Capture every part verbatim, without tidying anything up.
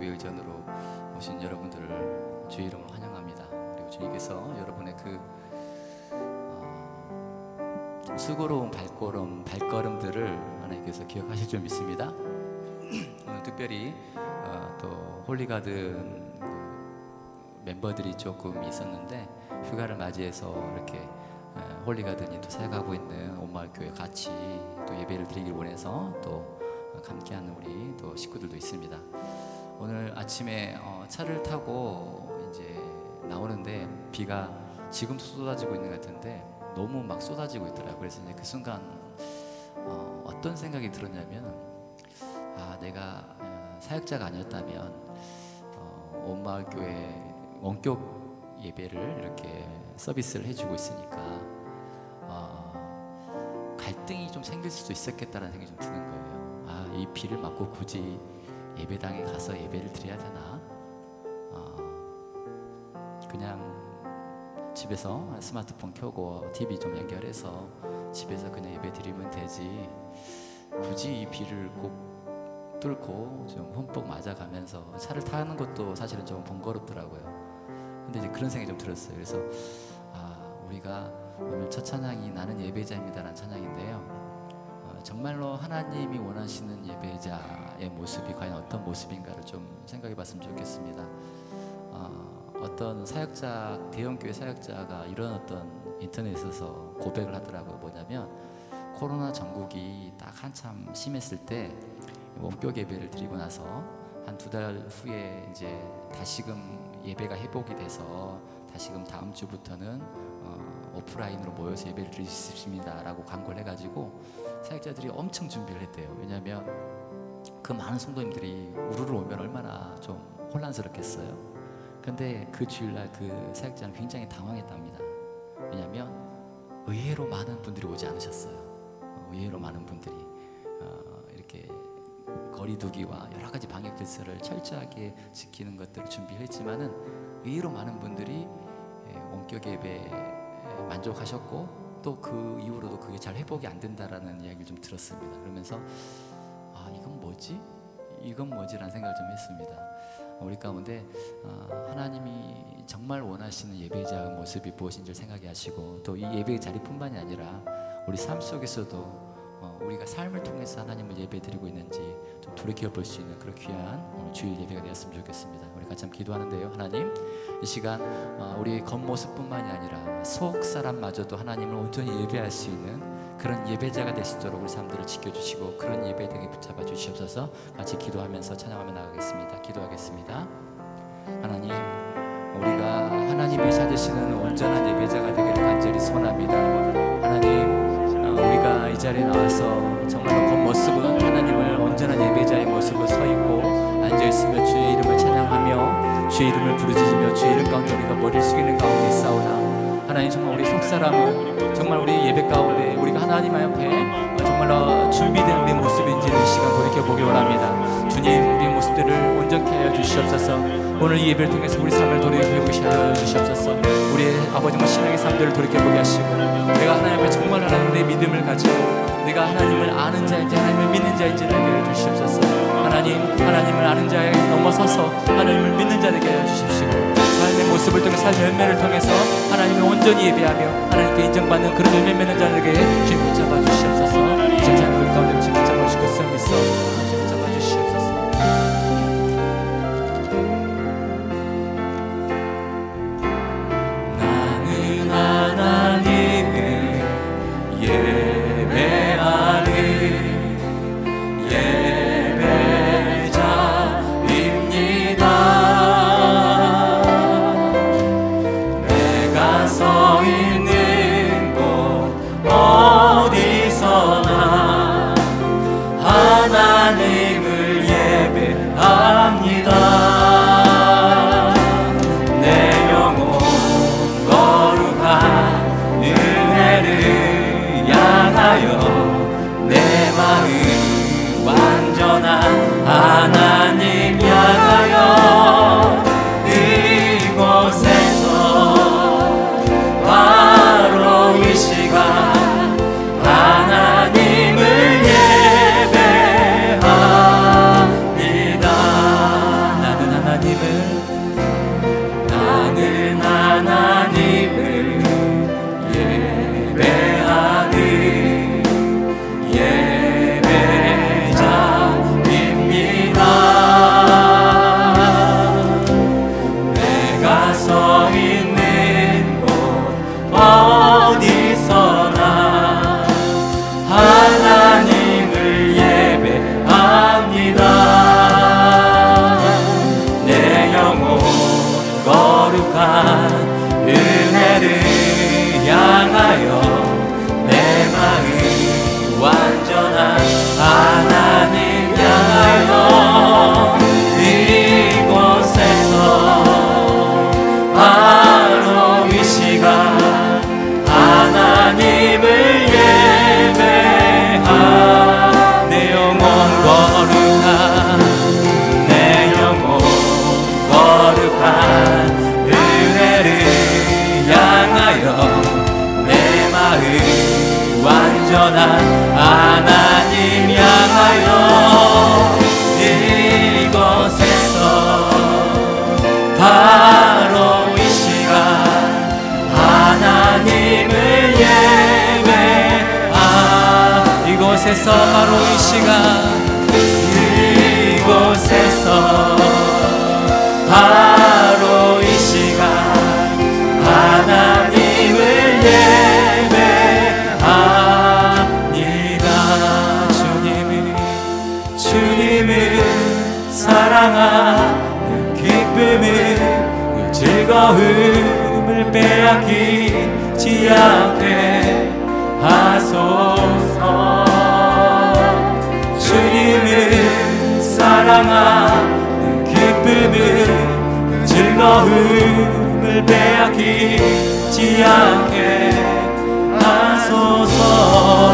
의전으로 오신 여러분들을 주의 이름으로 환영합니다. 그리고 주님께서 여러분의 그 어, 수고로운 발걸음, 발걸음들을 하나님께서 기억하실 줄 믿습니다. 오늘 특별히 어, 또 홀리가든 멤버들이 조금 있었는데 휴가를 맞이해서 이렇게 홀리가든이 또 사역하고 있는 온마을교회 같이 또 예배를 드리길 원해서 또 함께하는 우리 또 식구들도 있습니다. 오늘 아침에 어, 차를 타고 이제 나오는데 비가 지금도 쏟아지고 있는 것 같은데 너무 막 쏟아지고 있더라고요. 그래서 이제 그 순간 어, 어떤 생각이 들었냐면, 아, 내가 어, 사역자가 아니었다면 어, 온마을교회 원격 예배를 이렇게 서비스를 해주고 있으니까 어, 갈등이 좀 생길 수도 있었겠다는 생각이 좀 드는 거예요. 아, 이 비를 맞고 굳이 예배당에 가서 예배를 드려야 되나? 어, 그냥 집에서 스마트폰 켜고 티비 좀 연결해서 집에서 그냥 예배 드리면 되지, 굳이 이 비를 꼭 뚫고 좀 흠뻑 맞아가면서 차를 타는 것도 사실은 좀 번거롭더라고요. 근데 이제 그런 생각이 좀 들었어요. 그래서 아, 우리가 오늘 첫 찬양이 나는 예배자입니다라는 찬양인데요, 어, 정말로 하나님이 원하시는 예배자의 모습이 과연 어떤 모습인가를 좀 생각해 봤으면 좋겠습니다. 어, 어떤 사역자, 대형교회 사역자가 이런 어떤 인터넷에서 고백을 하더라고요. 뭐냐면, 코로나 전국이 딱 한참 심했을 때 원격 예배를 드리고 나서 한 두 달 후에 이제 다시금 예배가 회복이 돼서 다시금 다음 주부터는 어, 오프라인으로 모여서 예배를 드릴 수 있습니다 라고 광고를 해가지고 사역자들이 엄청 준비를 했대요. 왜냐하면 그 많은 성도님들이 우르르 오면 얼마나 좀 혼란스럽겠어요. 근데 그 주일날 그 사역자는 굉장히 당황했답니다. 왜냐하면 의외로 많은 분들이 오지 않으셨어요. 어, 의외로 많은 분들이 어, 이렇게 거리두기와 여러 가지 방역 질서를 철저하게 지키는 것들을 준비했지만은 의외로 많은 분들이 원격 예배에 만족하셨고 또 그 이후로도 그게 잘 회복이 안 된다라는 이야기를 좀 들었습니다. 그러면서 아, 이건 뭐지? 이건 뭐지라는 생각을 좀 했습니다. 우리 가운데 하나님이 정말 원하시는 예배자의 모습이 무엇인지를 생각해 하시고, 또 이 예배의 자리뿐만이 아니라 우리 삶 속에서도 어, 우리가 삶을 통해서 하나님을 예배드리고 있는지 좀 돌이켜볼 수 있는 그런 귀한 오늘 주일 예배가 되었으면 좋겠습니다. 우리 같이 한번 기도하는데요. 하나님, 이 시간 어, 우리의 겉모습뿐만이 아니라 속 사람마저도 하나님을 온전히 예배할 수 있는 그런 예배자가 될 수 있도록 우리 삶들을 지켜주시고 그런 예배 등에 붙잡아 주시옵소서. 같이 기도하면서 찬양하며 나가겠습니다. 기도하겠습니다. 하나님, 우리가 하나님이 찾으시는 온전한 예배자가 되기를 간절히 소원합니다. 하나님, 우리가 이 자리에 나와서 정말로 겉모습은 하나님을 온전한 예배자의 모습으로 서 있고 앉아있으며 주의 이름을 찬양하며 주의 이름을 부르짖으며 주의 이름 가운데 우리가 머리를 숙이는 가운데 있사오나, 하나님 정말 우리 속사람은 정말 우리 예배 가운데 우리가 하나님 앞에 정말로 준비된 우리의 모습인지를 이 시간 돌이켜보기 원합니다. 주님, 우리의 모습들을 온전케 하여 주시옵소서. 오늘 이 예배를 통해서 우리 삶을 돌이켜보게 하여 주시옵소서. 우리의 아버지와 신앙의 삶들을 돌이켜보게 하시고, 내가 하나님 앞에 정말 하나님의 믿음을 가지고 내가 하나님을 아는 자인지 하나님을 믿는 자인지를 알게 하여 주시옵소서. 하나님, 하나님을 아는 자에 넘어서서 하나님을 믿는 자 되게 하여 주십시오. 삶의 모습을 통해 삶의 열매를 통해서 하나님을 온전히 예배하며 하나님께 인정받는 그런 열매 맺는 자들에게 주님 붙잡아 주시옵소서. 진짜 우리 가운데 주님 붙잡아 주시겠으면 믿소. 주님 붙잡아 주시옵소서. 나는 하나님을 예배하는 예배자입니다. 내가 서 있는 곳 어디서 이곳에서 바로 이 시간 이곳에서 바로 이 시간 하나님을 예배합니다. 주님을 주님을 사랑하는 기쁨을 즐거움을 빼앗기지 않게 하소서. 주님을 사랑하는 기쁨을 즐거움을 빼앗기지 않게 하소서.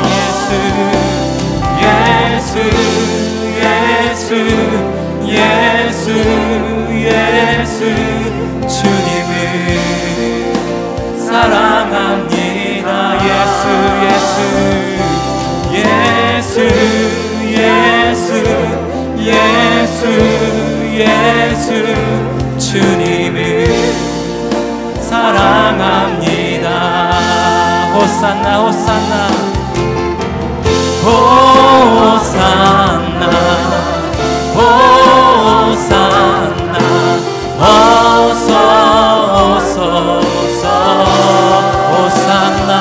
예수 예수 예수 예수 주님을 사랑합니다. 예수 예수 예수 예수 예수 예수 주님을 사랑합니다. 호산나 호산나 호산나 호산나 어서 어서 어서 호산나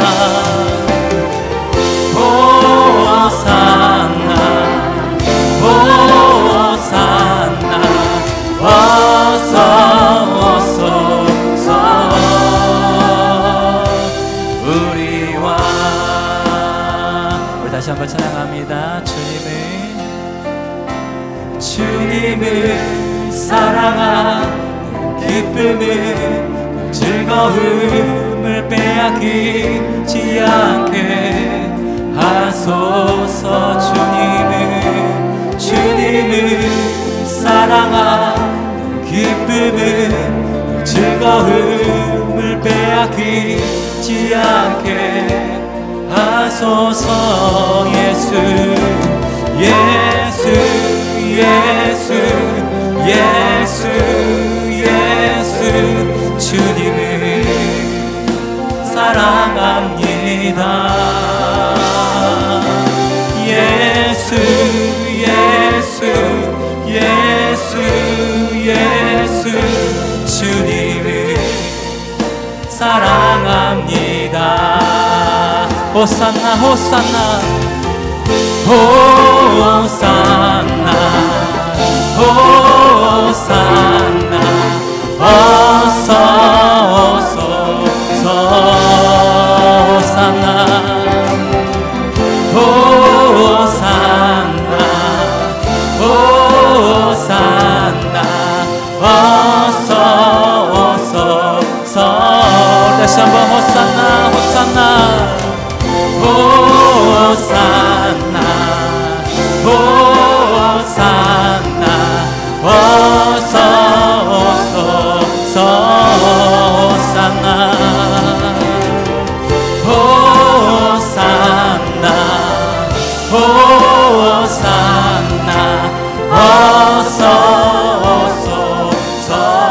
호산나 호산나 어서 어서 어서 우리와 우리 다시 한번 찬양합니다. 주님을 주님을 사랑하는 기쁨을 즐거움을 빼앗기지 않게 하소서. 주님을 주님을 사랑하는 기쁨을 즐거움을 빼앗기지 않게 하소서. 예수 예수 예수 예수 예수 주님을 사랑합니다. 예수 예수 예수 예수 주님을 사랑합니다. 호산나 호산나 호산나 호산나 어서 어서 어서 호산나 호산나 호산나 어서 어서 어서 다시 한번 호산나 호산나 호산나 호산나 어서 어서 어서 호산나 호산나 호산나 어서 어서 어서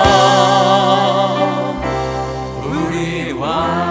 우리와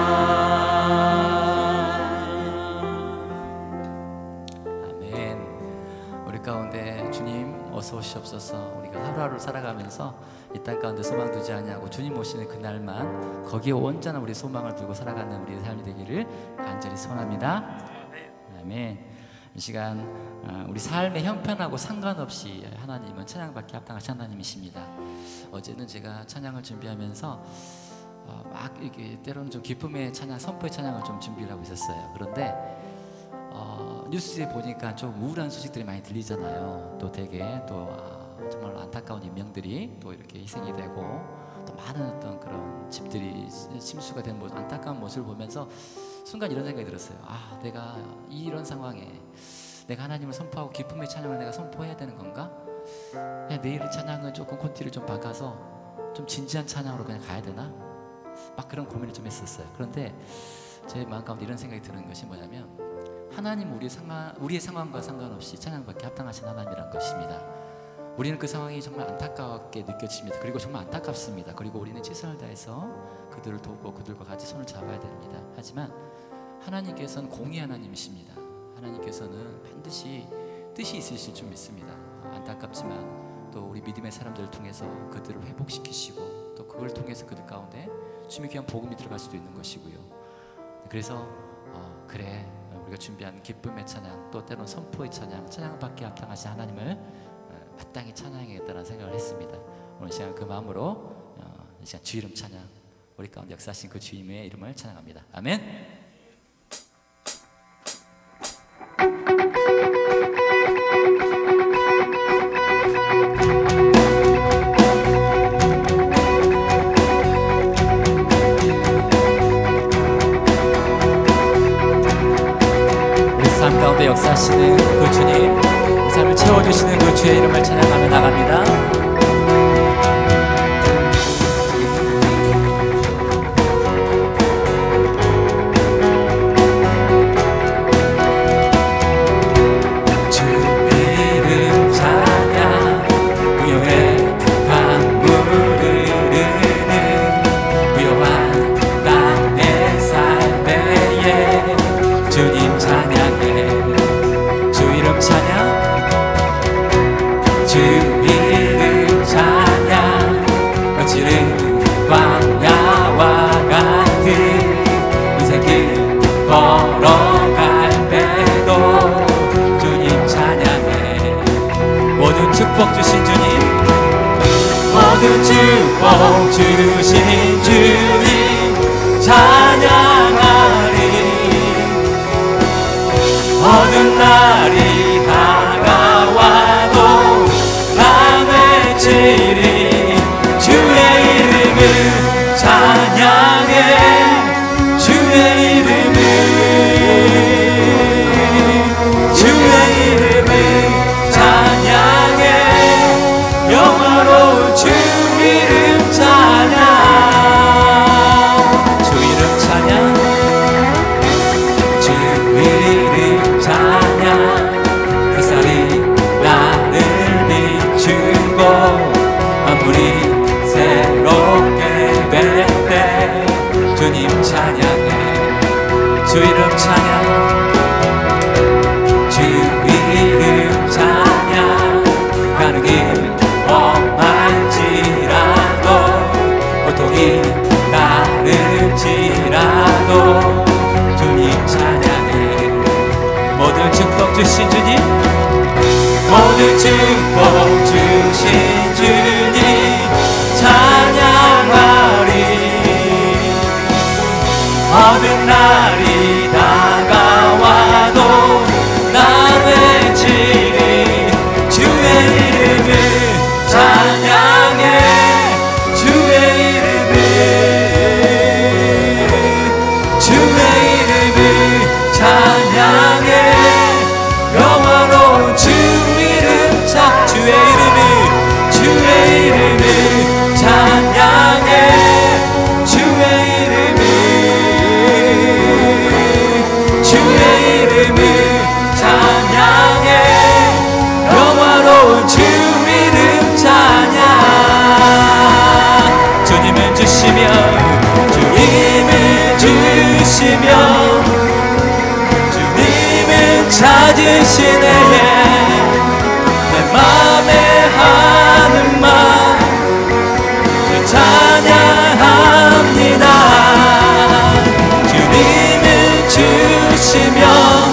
가운데 주님 어서 오시옵소서. 우리가 하루하루 살아가면서 이 땅 가운데 소망 두지 아니하고 주님 오시는 그날만 거기에 온전한 우리 소망을 두고 살아가는 우리의 삶이 되기를 간절히 소원합니다. 아멘. 이 시간 우리 삶의 형편하고 상관없이 하나님은 찬양받기 합당하신 하나님이십니다. 어제는 제가 찬양을 준비하면서 막 이렇게 때로는 좀 기쁨의 찬양, 선포의 찬양을 좀 준비를 하고 있었어요. 그런데 어, 뉴스에 보니까 좀 우울한 소식들이 많이 들리잖아요. 또 되게 또 아, 정말 안타까운 인명들이 또 이렇게 희생이 되고 또 많은 어떤 그런 집들이 침수가 된 모습, 안타까운 모습을 보면서 순간 이런 생각이 들었어요. 아, 내가 이런 상황에 내가 하나님을 선포하고 기쁨의 찬양을 내가 선포해야 되는 건가? 그냥 내일 찬양은 조금 콘티를 좀 바꿔서 좀 진지한 찬양으로 그냥 가야 되나? 막 그런 고민을 좀 했었어요. 그런데 제 마음 가운데 이런 생각이 드는 것이 뭐냐면 하나님 우리의 상황, 우리의 상황과 상관없이 찬양받기 합당하신 하나님이란 것입니다. 우리는 그 상황이 정말 안타깝게 느껴집니다. 그리고 정말 안타깝습니다. 그리고 우리는 최선을 다해서 그들을 돕고 그들과 같이 손을 잡아야 됩니다. 하지만 하나님께서는 공의 하나님이십니다. 하나님께서는 반드시 뜻이 있으실 줄 믿습니다. 안타깝지만 또 우리 믿음의 사람들을 통해서 그들을 회복시키시고 또 그걸 통해서 그들 가운데 주님의 귀한 복음이 들어갈 수도 있는 것이고요. 그래서 어, 그래 우리가 준비한 기쁨의 찬양, 또 때로는 선포의 찬양, 찬양받기에 합당하신 하나님을 어, 마땅히 찬양해야겠다는 생각을 했습니다. 오늘 시간 그 마음으로 어, 이 시간 주 이름 찬양, 우리 가운데 역사하신 그 주님의 이름을 찬양합니다. 아멘. 삶 가운데 역사하시는 그 주님, 그 삶을 채워주시는 그 주의 이름을 찬양하며 나갑니다. 주 이름 찬양, 부여의 강물을 흐르는 부여한 땅의 삶에 주님 찬양, 주 이름 찬양, 주 이름 찬양, 거칠은 광야와 같은 인생길 걸어갈 때도 주님 찬양해. 모든 축복 주신 주님, 모든 축복 주신 주님 찬양하리. 어느 날이 다가와도 나 외치리. 주의 이름을 찬양해. 주의 이름을, 주의 이름을 찬양해. 영화로운 주 이름 찬양, 주 이름 찬양, 주 이름 찬양. 햇살이 나를 비추고 만물이 새롭게 될 때 주님 찬양해. 주 이름 찬양, 주 이름 찬양. 가는 길 험할지라도 고통이 따를지라도 주님 찬양해. 모든 축복 주신 주님, 모든 축복 주신 주님 찬양하리. 어느 날이 다가와도 나 외치리. 주의 이름을 찬양해. 주의 이름을, 주의 이름을 찬양해. 영화로운 주 이름 찬, 주의 이름을, 주의 이름을 찬양해. 주의 이름을, 주의 이름을 찬양해. 영화로운 주 이름 찬양. 주님을 주시며, 주님을 주시며, 주님을 찾으시네. 내 맘에 하는 말 찬양합니다. 주님을 주시며,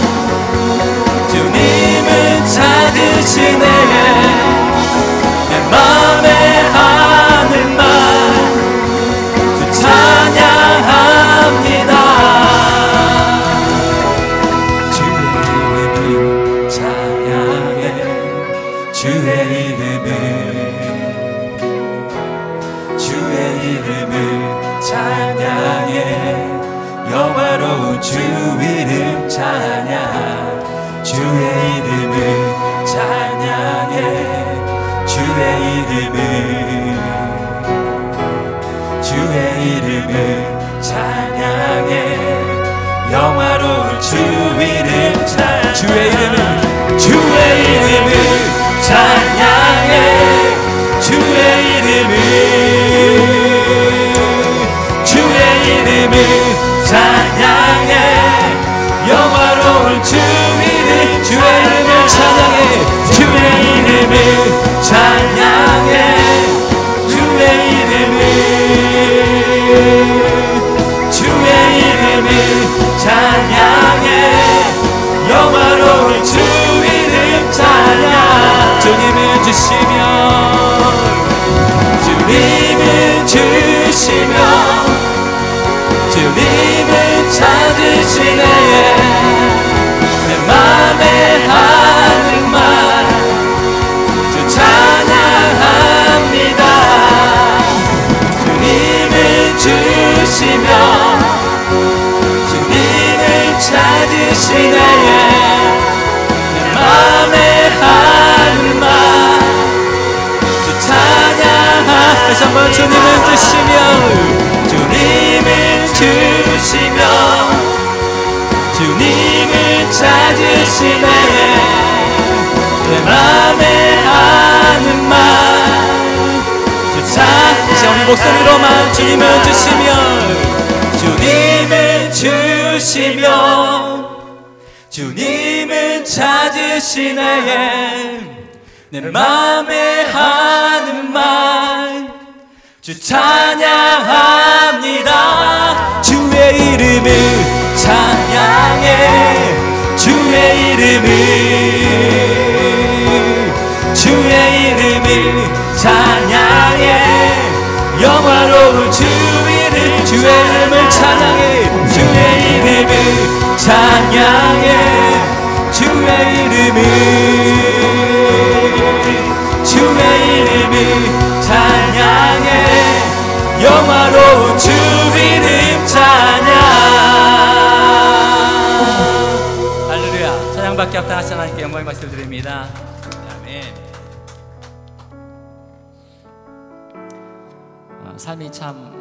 주님을 찾으시네. 내 맘에 하는 말 찬양합니다. 주의 이름을, 주의 이름을 찬양해. 영화로운 주 이름 찬양. 주의 이름을 찬양해. 주의 이름을, 주의 이름을 찬양해. 영화로운 주 이름 찬양. 주의 이름을, 주의 이름을 찬양해. 주의 이름을, 주의 이름을 찬양해. 영화로운 주 이름을 찬양해 주의 이름을 주의 이름을 찬양해 영화로운 주 이름 찬양 주님을 주시며 주님을 주시며 주님을 찾으시네 내 맘에 하는 말 주 찬양합니다 주님을 주시며 주님을 찾으시네 내 맘에 하는 말 주 찬양하 다시 한번 주님을 주시며 주님을 주시며 주님을 찾으시네 내 맘에 하는 말 주 찬양 우리 목소리로만 주님을 주시며 주님을 주시며 주님을 찾으시네 내 맘에 하는 말 주 찬양합니다 주의 이름을 찬양해 주의 이름을 주의 이름을 찬양해 영화로운 주 이름 주의 이름을 찬양해 주의 이름을 찬양해 주의 이름을 주의 이름을 찬양해 영화로운 주 이름 찬양 할렐루야 찬양받기 합당하신 하나님께 영광의 말씀을 드립니다. 아멘. 어, 삶이 참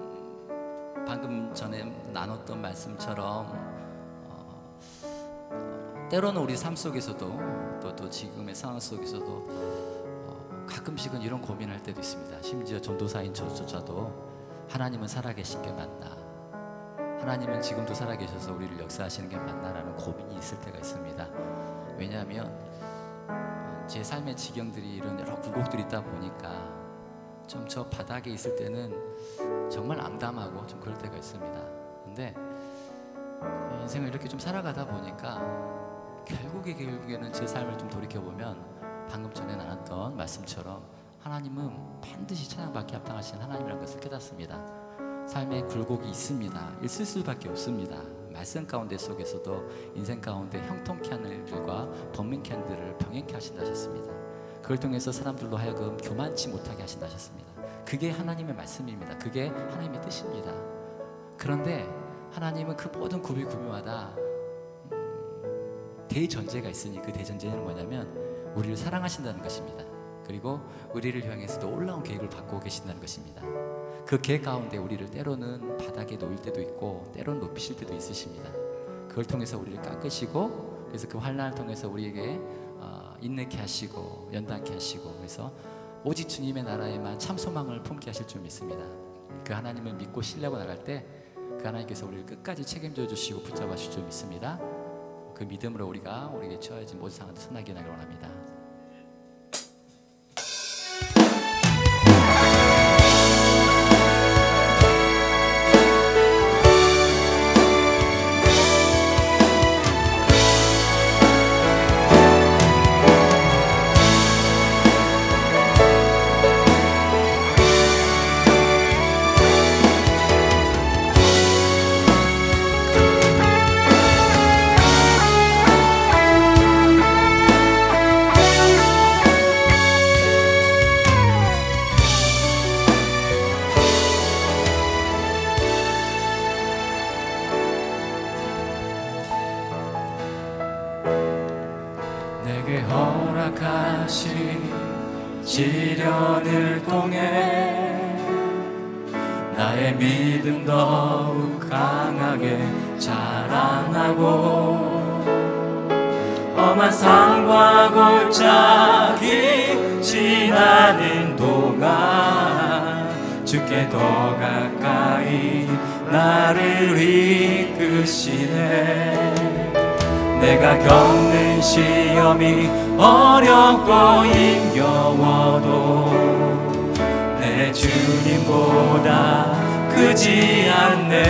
방금 전에 나눴던 말씀처럼 어, 때로는 우리 삶 속에서도 또, 또 지금의 상황 속에서도 가끔씩은 이런 고민할 때도 있습니다. 심지어 전도사인 저조차도 하나님은 살아계신 게 맞나 하나님은 지금도 살아계셔서 우리를 역사하시는 게 맞나라는 고민이 있을 때가 있습니다. 왜냐하면 제 삶의 지경들이 이런 여러 굴곡들이 있다 보니까 좀 저 바닥에 있을 때는 정말 암담하고 좀 그럴 때가 있습니다. 근데 인생을 이렇게 좀 살아가다 보니까 결국에 결국에는 제 삶을 좀 돌이켜보면 방금 전에 나눴던 말씀처럼 하나님은 반드시 찬양받기 합당하신 하나님이라는 것을 깨닫습니다. 삶에 굴곡이 있습니다. 있을 수밖에 없습니다. 말씀 가운데 속에서도 인생 가운데 형통케 하는 일들과 번민케 하는 일들을 병행케 하신다 하셨습니다. 그걸 통해서 사람들로 하여금 교만치 못하게 하신다 하셨습니다. 그게 하나님의 말씀입니다. 그게 하나님의 뜻입니다. 그런데 하나님은 그 모든 구비구비마다 음, 대전제가 있으니 그 대전제는 뭐냐면 우리를 사랑하신다는 것입니다. 그리고 우리를 향해서도 올라온 계획을 갖고 계신다는 것입니다. 그 계획 가운데 우리를 때로는 바닥에 놓일 때도 있고 때로는 높이실 때도 있으십니다. 그걸 통해서 우리를 깎으시고 그래서 그 환난을 통해서 우리에게 어, 인내케 하시고 연단케 하시고 그래서 오직 주님의 나라에만 참 소망을 품게 하실 줄 믿습니다. 그 하나님을 믿고 신뢰하고 나갈 때 그 하나님께서 우리를 끝까지 책임져 주시고 붙잡아 주실 줄 믿습니다. 그 믿음으로 우리가 우리에게 처해진 모든 상황도 선하게 나기를 원합니다. 시련을 통해 나의 믿음 더욱 강하게 자라나고 험한 산과 골짜기 지나는 동안 주께 더 가까이 나를 이끄시네. 내가 겪는 시험이 어렵고 힘겨워도 내 주님보다 크지 않네.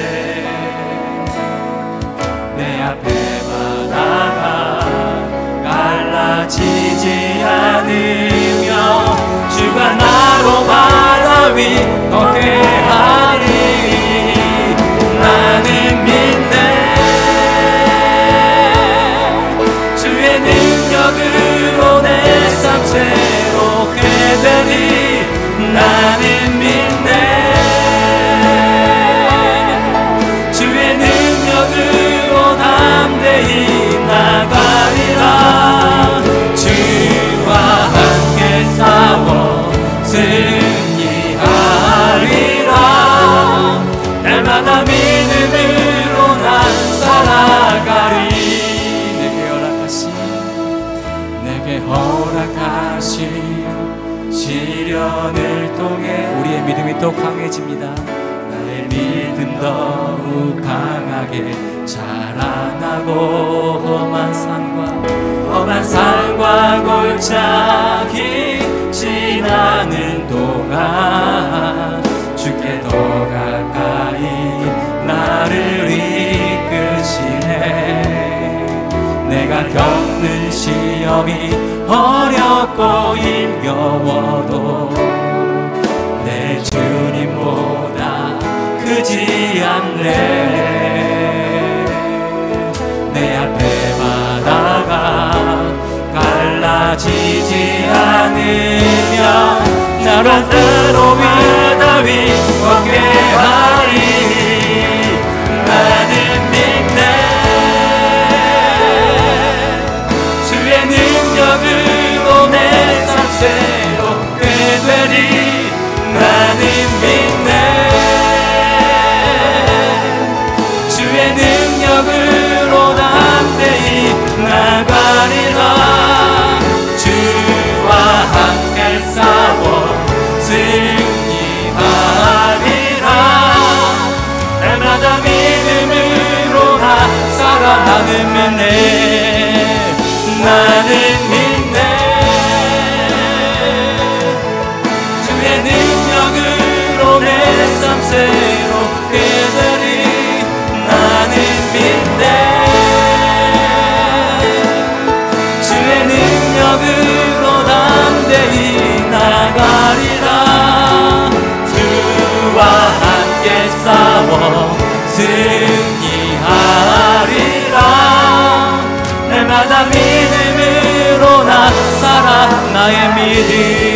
내 앞에 바다가 갈라지지 않으며 주가 나로 바다 위 걷게 하리. 나는 믿네. 주의 능력으로 내 삶 새롭게 되리. 나는 믿네. 주의 능력으로 담대히 나가리라. 주와 함께 싸워 승리하리라. 날마다 믿음으로 난 살아가리. 내게 허락하신 내게 허락하신 시련을 통해 우리의 믿음이 또 강해집니다. 나의 믿음 더욱 강하게 자라나고 험한 산과 험한 산과 골짜기 지나는 동안 주께 더 가까이 나를 이끄시네. 내가 겪는 시험이 어렵고 힘겨워도 내 주님보다 크지 않네. 내 앞에 바다가 갈라지지 않으며 나로 따로 바다 위 걷게 하리. 나는 믿네. 주의 능력으로 내 삶 새롭게 되리. 나는 믿네. 주의 능력으로 담대히 나가리라. 주와 함께 싸워 승리하리라. 날마다 믿음으로 나 살아나는 믿네. 나는 믿네. 주의 능력으로 내 삶 새롭게 되리. 나는 믿네. 주의 능력으로 담대히 나가리라. 주와 함께 싸워 승리하리라. 날마다 믿음으로 나 살아. 나의 믿음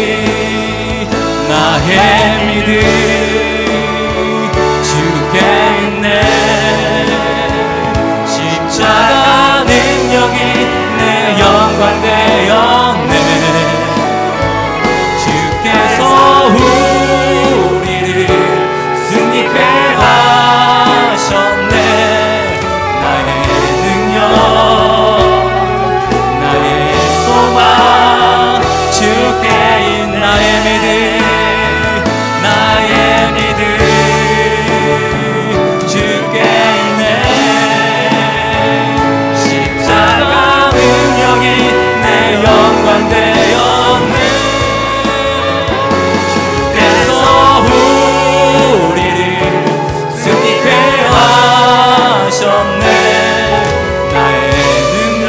나의 믿음 주께 있네. 십자가 능력이 내 영광 되었네. 주께서 우리를 승리케 하셨네. 나의 능력 나의 소망 주께 있는 나의 믿음 나의 믿음 주께 있네. 십자가 능력이 내 영광 되었네. 주께서 우리를 승리케 하셨네. 나의 능력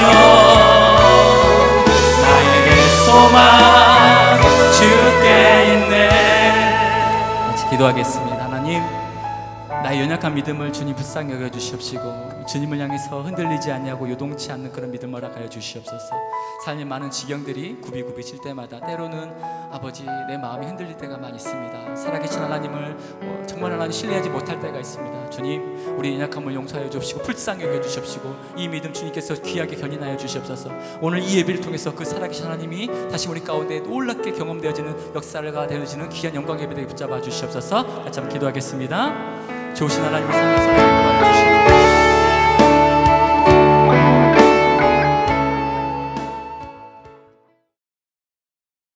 나의 소망 주께 있네. 같이 기도하겠습니다. 하나님, 나의 연약한 믿음을 주님 불쌍히 여겨 주시옵시고 주님을 향해서 흔들리지 아니하고 요동치 않는 그런 믿음을 허락하여 주시옵소서. 삶의 많은 지경들이 굽이굽이 칠 때마다 때로는 아버지 내 마음이 흔들릴 때가 많이 있습니다. 살아계신 하나님을 어, 정말 하나님 신뢰하지 못할 때가 있습니다. 주님, 우리 연약함을 용서하여 주시고 불쌍히 여겨 주시옵시고 이 믿음 주님께서 귀하게 견인하여 주시옵소서. 오늘 이 예배를 통해서 그 살아계신 하나님이 다시 우리 가운데 놀랍게 경험되어지는 역사가 되어지는 귀한 영광 예배되게 붙잡아 주시옵소서. 같이 한번 기도하겠습니다. 좋으신 하나님을 살려서